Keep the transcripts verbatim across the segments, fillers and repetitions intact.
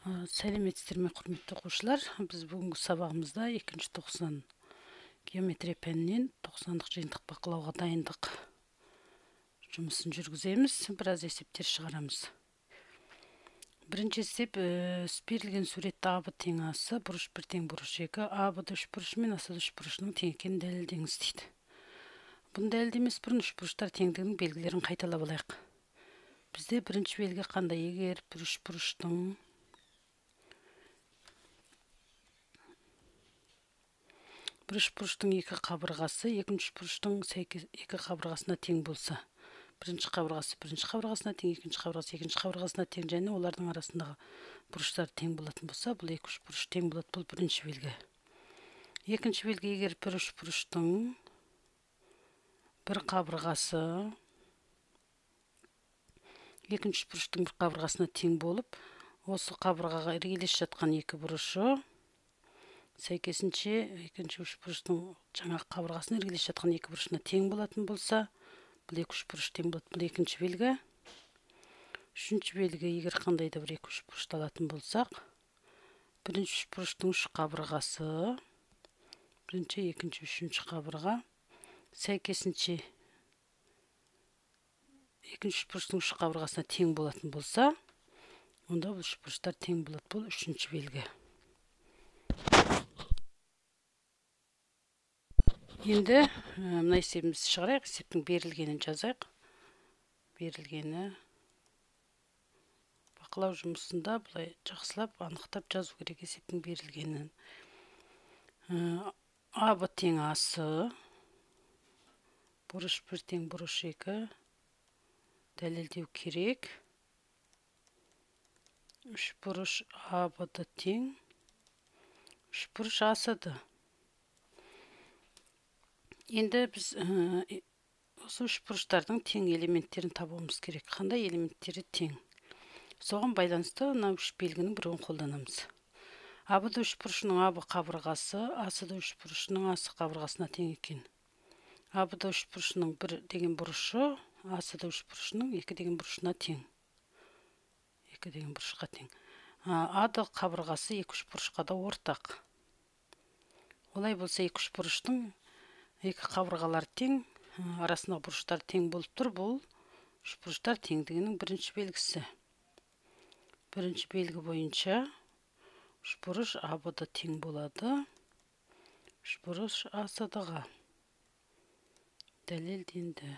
Сәлеметсіздер ме, құрметті оқушылар? Біз бүгінгі сабағымызда екінші тоқсан геометрия пәнінен тоқсандық жиынтық бақылауға дайындық жұмысын жүргіземіз. Біраз есептер шығарамыз. Бірінші есеп, берілген суретті А Б тең асы, бұрыш бір тең бұрыш екі, А Б ды үш бұрышы мен асы үш бұрышының тең екенін дәлелдеңіз дейді. Бұны дәлелдемес бұрын үш бұрыштар теңдігінің белгілерін қайталап алайық. Бізде бірінші белгі қандай? Егер бір үш бұрыштың бір үш бұрыштың екі қабырғасы екінші бұрыштың сәйкес екі қабырғасына тең болса, бірінші қабырғасы бірінші қабырғасына тең, екінші қабырғасы екінші қабырғасына тең, және олардың арасындағы бұрыштар тең болатын болса, бұл екі үш бұрыш тең болады. Бұл бірінші белгі. Екінші белгі, егер бір үш бұрыштың бір қабырғасы екінші бұрыштың бір қабырғасына тең болып, осы қабырғаға іргелес жатқан екі бұрышы сәйкесінше екінші үш бұрыштың жаңа қабырғасына іргелес жатқан екі бұрышына тең болатын болса, бұл екі үш бұрыш тең болады. Бұл екінші белгі. Үшінші белгі, егер қандай да бір екі үш бұрышты алатын болсақ, бірінші үш бұрыштың үш қабырғасы бірінші, екінші, үшінші қабырға сәйкесінше екінші үш бұрыштың үш қабырғасына тең болатын болса, онда бұл үш бұрыштар тең болады. Бұл үшінші белгі. Енді мына есебімізді шығарайық. Есептің берілгенін жазайық. Берілгені бақылау жұмысында бұлай жақсылап анықтап жазу керек. Есептің берілгенін. А Б тең асы, бұрыш бір тең бұрыш екі дәлелдеу керек. үш бұрыш А Б ды тең, үш бұрыш асы ды. Енді біз осы үш бұрыштардың тең элементтерін табуымыз керек. Қандай элементтері тең? Соған байланысты мына үш белгінің біреуін қолданамыз. А Б ды үш бұрышының А Б қабырғасы, асы да үш бұрышының асы қабырғасына тең екен. А Б ды үш бұрышының бір деген бұрышы, асы да үш бұрышының екі деген бұрышына тең. екі деген бұрышқа тең. А ды қабырғасы екі үш бұрышқа да ортақ. Олай болса екі үш бұрыштың екі қабырғалар тең, арасындағы бұрыштар тең болып тұр. Бұл үш бұрыштар теңдігінің бірінші белгісі. Бірінші белгі бойынша үш бұрыш А Б ды тең болады. үш бұрыш А С ға дәлелденді.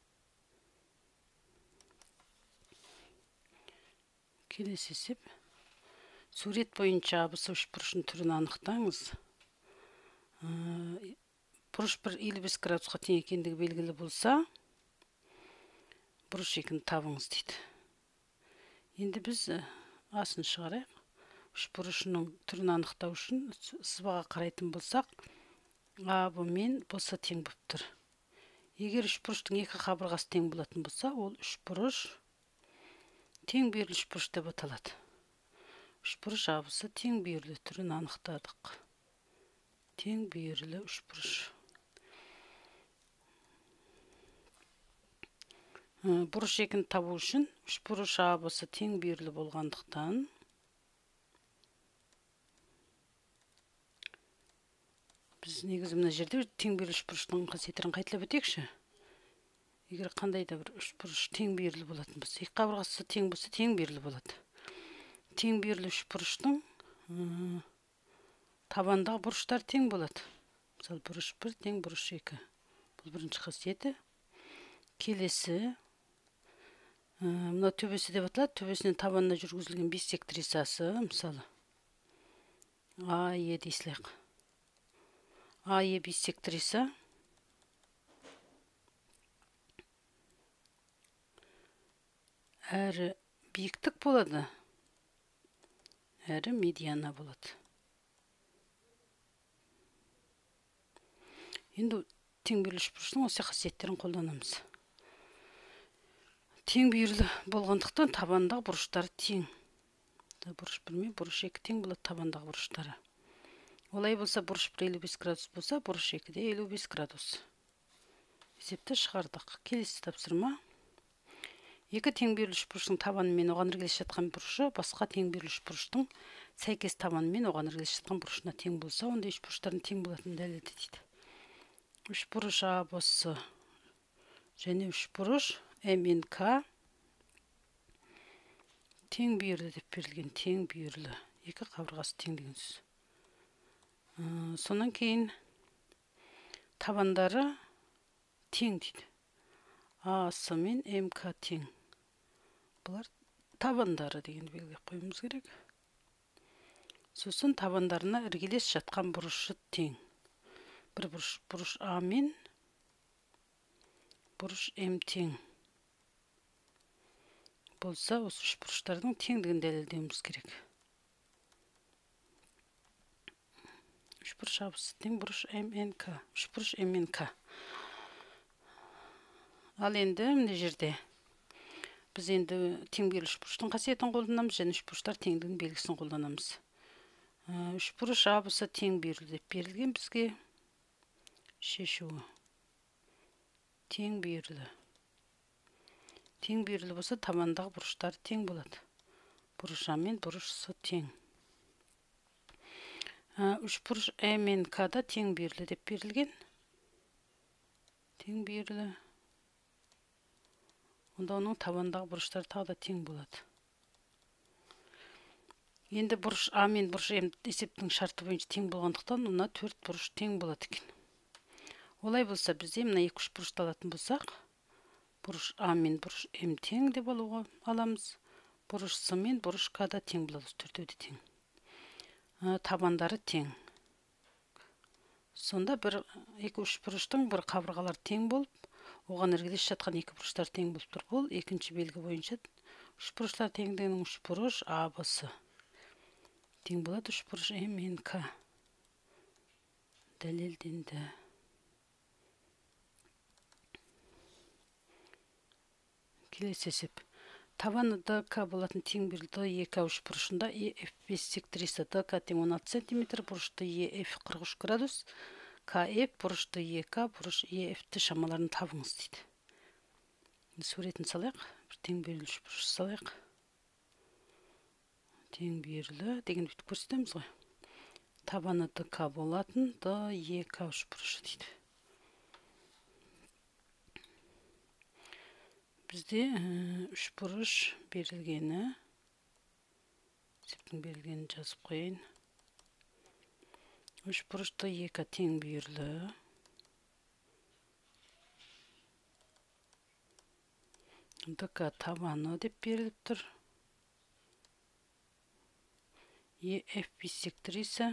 Келесі есеп. Сурет бойынша А Б С үш бұрышының түрін анықтаңыз. Бұрыш бір елу бес градусқа тең екендігі белгілі болса, бұрыш екіні табыңыз дейді. Енді біз асын шығарайық. Үш бұрышының түрін анықтау үшін сызбаға қарайтын болсақ, А Б мен Б С тең болып тұр. Егер үш бұрыштың екі қабырғасы тең болатын болса, ол үш бұрыш тең бүйірлі үш бұрыш деп аталады. үш бұрыш А Б С тең бүйірлі түрін анықтадық. Тең бүйірлі үш бұрыш. Бұрыш екіні табу үшін үш бұрыш А Б С тең бүйірлі болғандықтан біз негізі мына жерде тең бүйірлі үш бұрыштың қасиеттерін қайталап өтейікші. Егер қандай да бір үш бұрыш тең бүйірлі болатын болса, екі қабырғасы тең болса, тең бүйірлі болады. Тең бүйірлі үш бұрыштың табандағы бұрыштар тең болады. Мысалы, бұрыш бір тең бұрыш екі. Бұл бірінші қасиеті. Келесі, мына төбесі деп аталады. Төбесінен табанына жүргізілген биссектрисасы, мысалы, А Е дейсілейік. А Е биссектриса әрі биіктік болады, әрі медиана болады. Енді тең бүйірлі үш бұрыштың осы қасиеттерін қолданамыз. Тең бүйірлі болғандықтан табандағы бұрыштар тең. Бұрыш бір мен бұрыш екі тең болады табандағы бұрыштары. Олай болса, бұрыш бір елу бес градус болса, бұрыш екі де елу бес градус. Есепті шығардық. Келесі тапсырма. Екі тең беріліш бұрыштың табанымен оған іргелес жатқан бұрышы басқа тең беріліш бұрыштың сәйкес табанымен оған іргелес жатқан бұрышына тең болса, онда үш бұрыштардың тең болатынын дәлелде дейді. Үш бұрыш А, Б, С және үш бұрыш М Н К тең бүйірлі деп берілген. Тең бүйірлі. Екі қабырғасы тең деген сөз. Сонан кейін табандары тең дейді. А, С мен М К тең. Бұлар табандары деген белгілеп қоюымыз керек. Сосын табандарына іргелес жатқан бұрышы тең. Бір бұрыш, бұрыш А мен бұрыш М тең болса, осы үш бұрыштардың теңдігін дәлелдеуіміз керек. Үш бұрыш А, Б, С тең бұрыш М Н К. Үш бұрыш М Н К. Ал енді мына жерде біз енді тең беріліш бұрыштың қасиетін қолданамыз және үш бұрыштар теңдігінің белгісін қолданамыз. Үш бұрыш А, Б, С тең бүйірлі деп берілген бізге шешуі. Тең бүйірлі. Тең бүйірлі болса, табандағы бұрыштар тең болады. Бұрыш А мен бұрыш С тең. Үш бұрыш М Н К да тең бүйірлі деп берілген. Тең бүйірлі. Онда оның табандағы бұрыштар тағы да тең болады. Енді бұрыш А мен бұрыш М есептің шарты бойынша тең болғандықтан, мына төрт бұрыш тең болады екен. Олай болса, бізде мына екі үш бұрышты алатын болсақ, бұрыш А мен бұрыш М тең деп алуға аламыз. Бұрыш С мен бұрыш К да тең болады, төртеуі де тең. Табандары тең. Сонда бір екі үш бұрыштың бір қабырғалары тең болып, оған іргелес жатқан екі бұрыштар тең болып тұр. Бұл екінші белгі бойынша үш бұрыштар теңдігінің үш бұрыш А, Б, С тең болады, үш бұрыш М Н К дәлелденді. Келесі есеп. Табаны Д К болатын тең бүйірлі Е К үш бұрышында Е Ф бес сектрисі Д К тең он алты сантиметр, бұрышты Е Ф қырық үш градус, К Ф бұрышты Е К, бұрыш Е Ф-ті шамаларын табыңыз дейді. Суретін салайық. Бір тең бүйірлі үш бұрыш салайық. Тең бүйірлі деген бүйтіп көрсетеміз ғой. Табаны Д К болатын Д Е К үш бұрышы дейді. Бізде үш бұрыш берілгені, есептің берілгенін жазып қойын. Үш бұрышты Е К тең бүйірлі. Д К табаны деп беріліп тұр. Е Ф биссектрисі.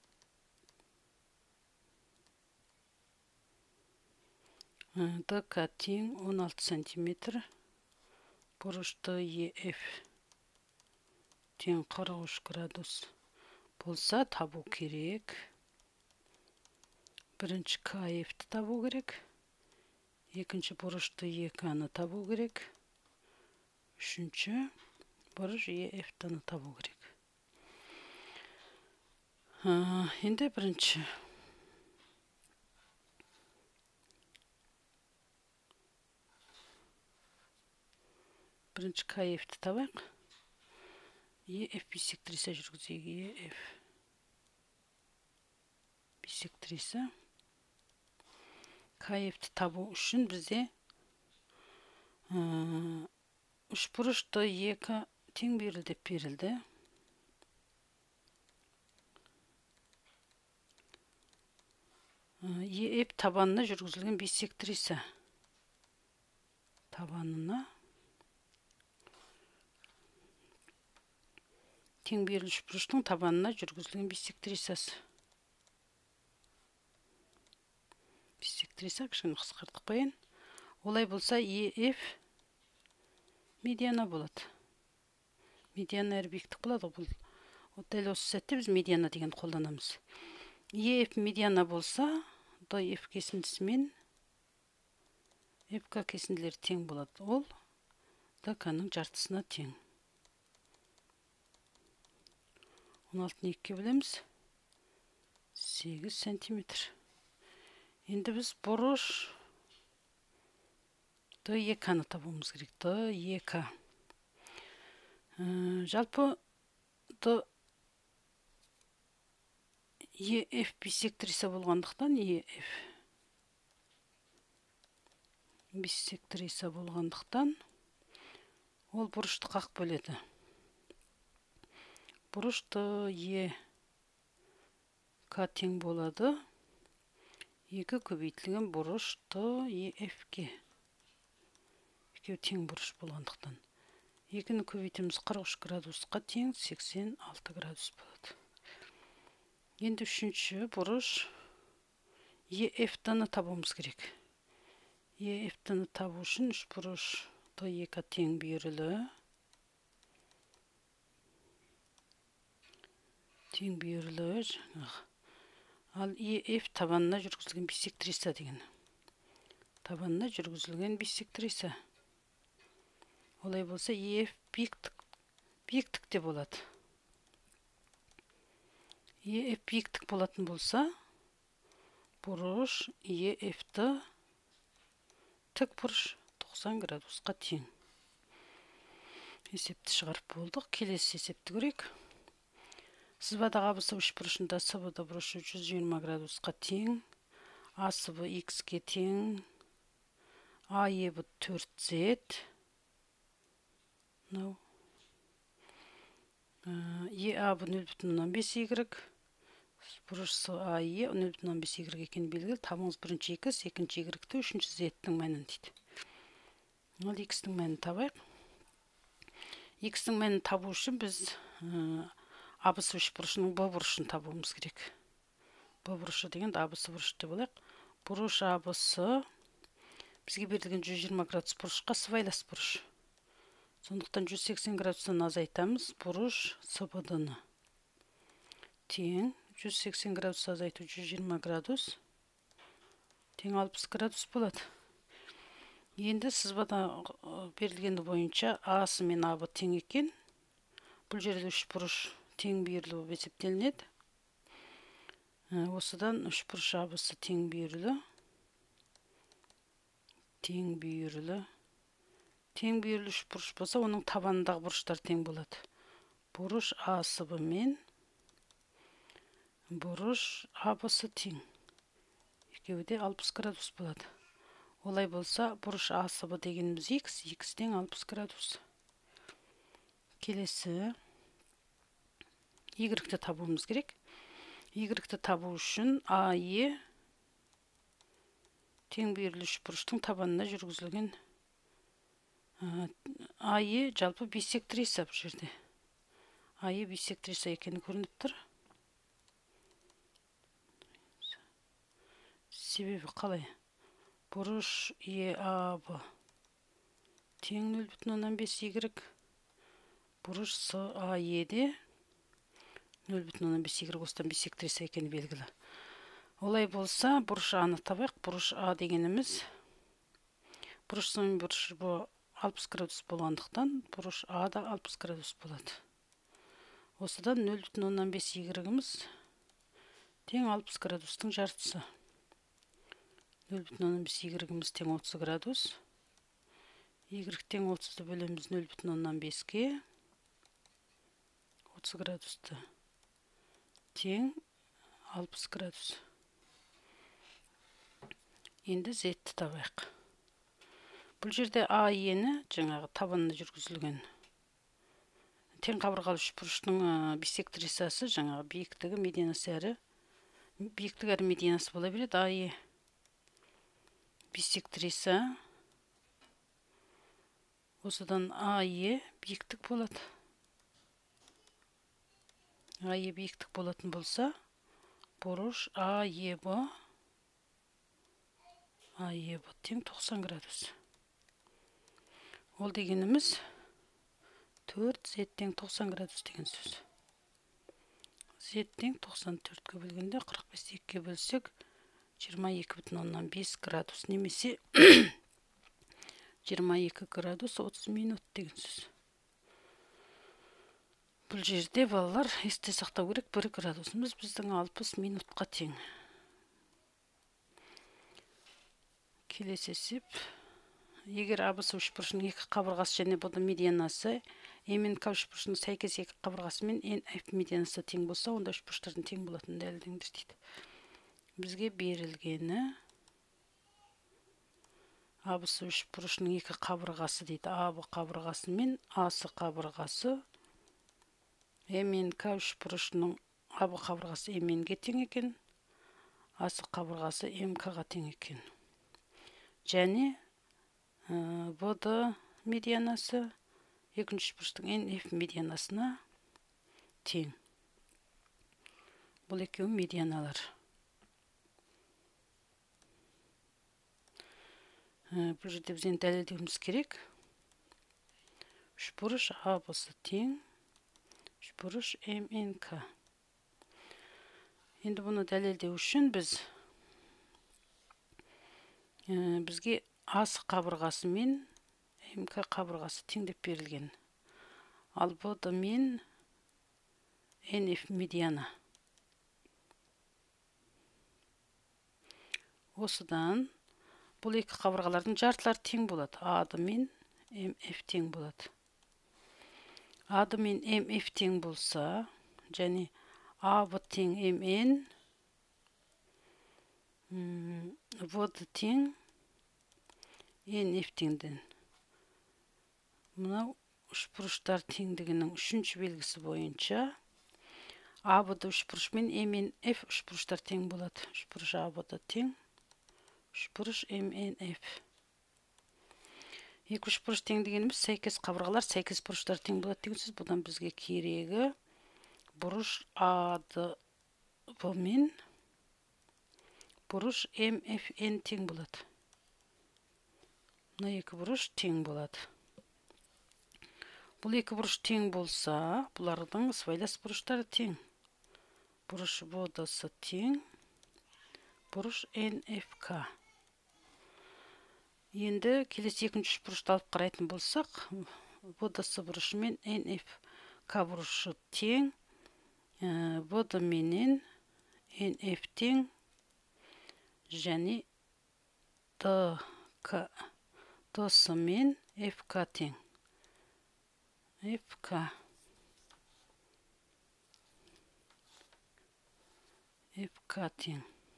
Д К тең он алты сантиметр. Бұрышты Е Ф тең қырық үш градус болса, табу керек. Бірінші К Ф-ті табу керек. Екінші бұрышты Е К-ны табу керек. Үшінші бұрыш Е Ф-ті табу керек. Енді бірінші бірінші К Ф-ті табайық. Е Ф биссектрисі жүргізейік. Е Ф биссектрисі. К Ф-ті табу үшін бізде үш бұрышты Е К тең бүйірлі деп берілді. Е Ф табанына жүргізілген биссектрисі. Табанына тең бүйірлі үш бұрыштың табанына жүргізілген биссектрисасы. Биссектриса кішкене қысқартып қойын. Олай болса, Е Ф медиана болады. Медиана әр биіктік болады. Бұл дәл осы сәтте біз медиана деген қолданамыз. Е Ф медиана болса, Д Ф кесіндісі мен Ф К кесінділері тең болады. Ол Д К-ның жартысына тең. он алтыны екіге бөлеміз. сегіз сантиметр. Енді біз бұрыш д екіні табуымыз керек. д екі. Жалпы д еф биссектриса болғандықтан, еф биссектриса болғандықтан, ол бұрышты қақ бөледі. Бұрыш д екі тең болады. екі көбейтілген бұрыш д еф-ке. екеуі тең бұрыш болғандықтан. екіні көбейтіміз қырық үш градусқа тең, сексен алты градус болады. Енді үшінші бұрыш еф-ді табуымыз керек. еф-ді табу үшін үш бұрыш д екі тең бүйірлі. Тең бүйірлі жаңағы. Ал еф табанына жүргізілген биссектриса деген. Табанына жүргізілген биссектриса. Олай болса, еф биіктікте болады. еф биіктік болатын болса, бұрыш еф-ді тік бұрыш тоқсан градусқа тең. Есепті шығарып болдық. Келесі есепті көрейік. Сызбадағы абысы үш бұрышында сб бұрышы жүз жиырма градусқа тең, асб х-ке тең, аеб төрт зет, еаб нөл бүтін оннан бес y, бұрыш ае нөл бүтін оннан бес y екен белгілі. Табыңыз бірінші x, екінші y-ті, үшінші z-тің мәнін дейді. Ол x-тің мәнін табайық. X-тің мәнін табу үшін біз абысы үш бұрышының б бұрышын табуымыз керек. Б бұрышы деген абысы бұрыш деп олайық. Бұрыш абысы бізге берілген жүз жиырма градус бұрышқа сыбайлас бұрыш. Сондықтан жүз сексен градустан азайтамыз. Бұрыш сб-ны тең жүз сексен градус азайту жүз жиырма градус тең алпыс градус болады. Енді сызбада берілгені бойынша асы мен абы тең екен. Бұл жерде үш бұрыш тең бүйірлі болып есептелінеді. Осыдан үш бұрыш абысы тең бүйірлі. Тең бүйірлі. Тең бүйірлі үш бұрыш болса, оның табанындағы бұрыштар тең болады. Бұрыш асб мен бұрыш абысы тең. Екеуі де алпыс градус болады. Олай болса, бұрыш асб дегеніміз x, x тең алпыс градус. Келесі y-ті табуымыз керек. Y-ті табу үшін ае тең бүйірлі үш бұрыштың табанына жүргізілген. Ае жалпы биссектриса бұл жерде. Ае биссектриса екені көрініп тұр. Себебі қалай? Бұрыш еаб тең нөл бүтін оннан бес y. Бұрыш ае-де нөл бүтін оннан бес y осыдан биссектриса екені белгілі. Олай болса, бұрыш аны табайық. Бұрыш а дегеніміз бұрыш соң бұрыш бұл алпыс градус болғандықтан, бұрыш а да алпыс градус болады. Осыдан нөл бүтін оннан бес y-іміз тең алпыс градустың жартысы. нөл бүтін оннан бес y-іміз тең отыз градус. Y тең отызды бөлеміз нөл бүтін оннан беске. отыз градусты тең алпыс градус. Енді z-ті табайық. Бұл жерде АЕ-ні жаңағы табанына жүргізілген тең қабырғалы үш бұрыштың биссектрисасы жаңағы биіктігі медианасы әрі биіктігі әрі медианасы бола береді. АЕ биссектриса. Осыдан АЕ биіктік болады. АЕ биіктік болатын болса, бұрыш АЕБ АЕБ тең тоқсан градус. Ол дегеніміз төрт зет тең тоқсан градус деген сөз. Z тең тоқсан төртке бөлгенде қырық бесті екіге бөлсек жиырма екі бүтін оннан бес градус немесе жиырма екі градус отыз минут деген сөз. Бұл жерде балалар есте сақтау керек, бір градусымыз біздің алпыс минутқа тең. Келесі есеп егер абс үшбұрышының екі қабырғасы және бұды медианасы М мен К үшбұрышының сәйкес екі қабырғасы мен Н F медианасы тең болса, онда үшбұрыштардың тең болатынын дәлелдеңдер дейді. Бізге берілгені абс үшбұрышының екі қабырғасы дейді. АБ қабырғасы мен АС қабырғасы М мен К үшбұрышының АБ қабырғасы М мен Г тең екен, АС қабырғасы М К-ға тең екен. Және бұды медианасы екінші үшбұрыштың Н F медианасына тең. Бұл екеуі медианалар. Бұл жерде біз енді дәлелдеуіміз керек. Үшбұрыш АБ-сы тең, үшбұрыш М Н К. Енді бұны дәлелдеу үшін біз бізге АС қабырғасы мен М К қабырғасы тең деп берілген. Ал бұды мен Н F медиана. Осыдан бұл екі қабырғалардың жартылары тең болады. АД мен М F тең болады. АД мен М F тең болса, және АБ тең М N, ВД тең Н F теңден. Мынау үшбұрыштар теңдігінің үшінші белгісі бойынша АБ-ды үшбұрыш мен М N F үшбұрыштар тең болады. Үшбұрыш АБ-ды тең, үшбұрыш М N F. Екі үшбұрыш тең дегеніміз сәйкес қабырғалар сәйкес бұрыштар тең болады деген сөз. Бұдан бізге керегі бұрыш АД мен бұрыш М F N тең болады. Мына екі бұрыш тең болады. Бұл екі бұрыш тең болса, бұлардың сыбайлас бұрыштары тең. Бұрыш ВД-сы тең, бұрыш Н F K. Енді келесі екінші үшбұрышты алып қарайтын болсақ, ВД-сы бұрышы мен Н F K бұрышы тең, ВД менен Н F тең, және ДС мен F K тең. F K. F K тең.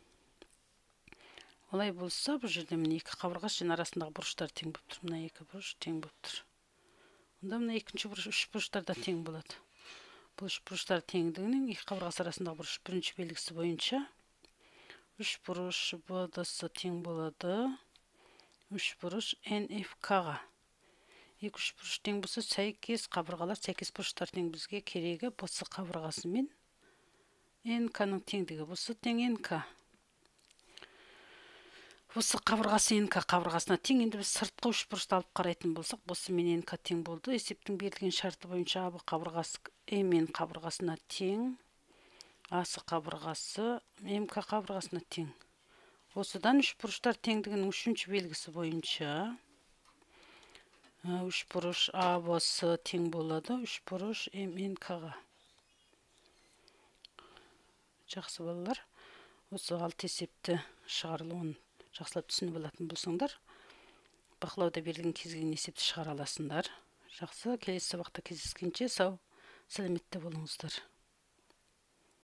Олай болса, бұл жерде міне екі қабырғасы және арасындағы бұрыштар тең болып тұр. Мына екі бұрыш тең болып тұр. Онда мына екінші бұрыш үш бұрыштар да тең болады. Бұл үш бұрыштар теңдігінің екі қабырғасы арасындағы бұрыш бірінші белгісі бойынша үш бұрыш ВД-сы тең болады. үш бұрыш Н F K-ға. екі үш бұрыш тең болса, сәйкес қабырғалар сәйкес бұрыштар тең. Бізге керегі бұсы қабырғасы мен Н К-ның теңдігі. Бұсы тең Н К. Бұсы қабырғасы Н К қабырғасына тең. Енді біз сыртқы үш бұрышты алып қарайтын болсақ, бұсы мен Н К тең болды. Есептің берілген шарты бойынша АБ қабырғасы М N қабырғасына тең, АС қабырғасы М К қабырғасына тең. Осыдан үш бұрыштар теңдігінің үшінші белгісі бойынша үш бұрыш АБ-сы тең болады, үш бұрыш М N К-ға. Жақсы балалар, осы алты есепті шығарылуын жақсылап түсініп алатын болсаңдар, бақылауда берілген кез келген есепті шығара аласыңдар. Жақсы, келесі сабақта кездескенше сау, сәлеметте болыңыздар.